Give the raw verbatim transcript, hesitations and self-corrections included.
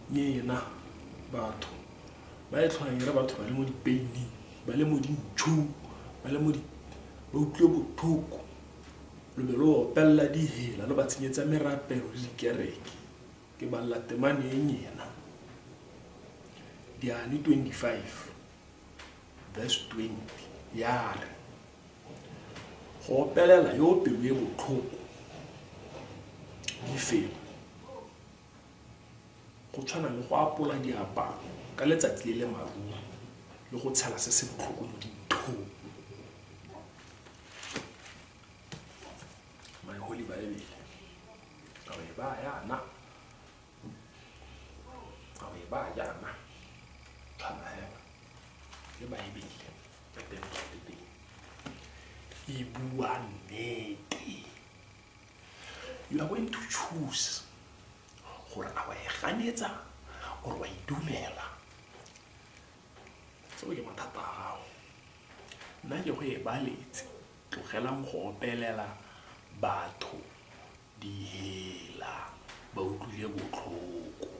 nyena batho ba e tshwanang re batho ba le mo dipeining ba le mo dintshong ba le mo di ba utlwe botlhoko lo be lo opella di hela lo ba tsenyetsa merapelo le dikereke ke ba latemane e nyena Diane twenty-five verse twenty yare go opelela yo pelo e botlhoko di fela go tshwana le go apola diaparo ka letsatsi le le maruru le go tshela se se botlhoko mo dinthong my holy bible ka e ba yana ka e ba yana tshwana hela ke bible ka teng ka teng e bua nnete. You are going to choose gore a wa e ganetsa gore wa idumela so ke mathata a gago nna ke go e baletse tlogelang go opelela batho di hela ba utlwile botlhoko